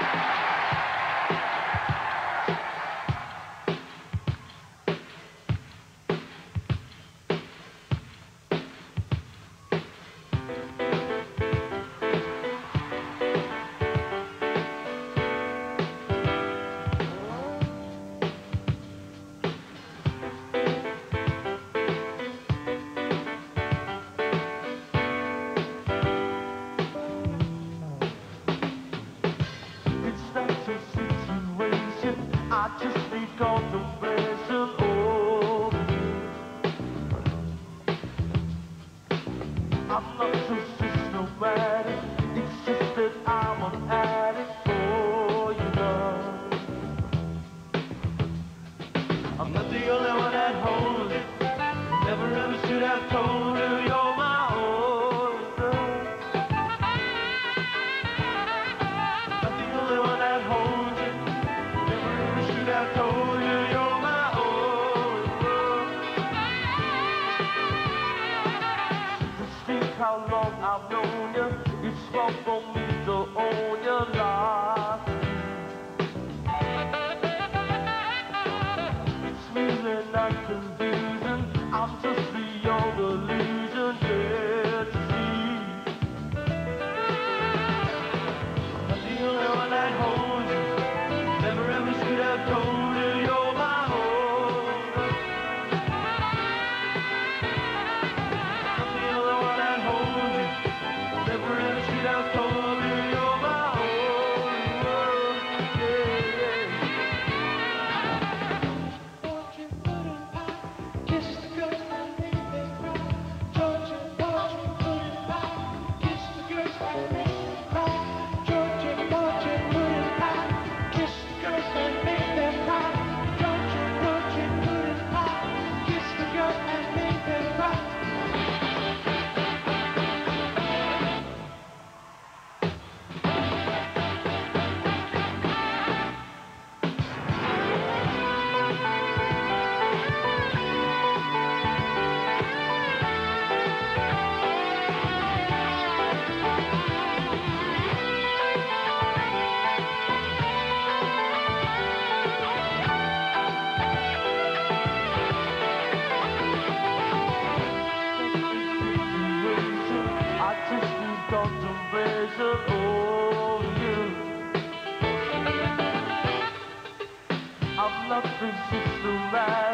I just need contemplation over you. I'm not so systematic, it's just that I'm an addict for you, love. I'm not the only one that holds it. Never ever should have told you you're my own love. Not the only one that holds it. I told you you're my own love. Just think how long I've known you. It's wrong for me to own your life. It's really not confusing. I'm just the young illusion yet to see. I'm the only one that holds you. Never ever should have told you you're my own. I'm the only one that holds you. Never ever should have told you you're my own. Yeah. Georgy pudding pie, kiss the girls and make them cry. Georgy pudding pie, kiss the girls and make them cry. Georgy pudding pie, kiss the girls and make them cry. Georgy pudding pie, kiss the girls and make them cry. I just need contemplation over you. I'm nothing systematic.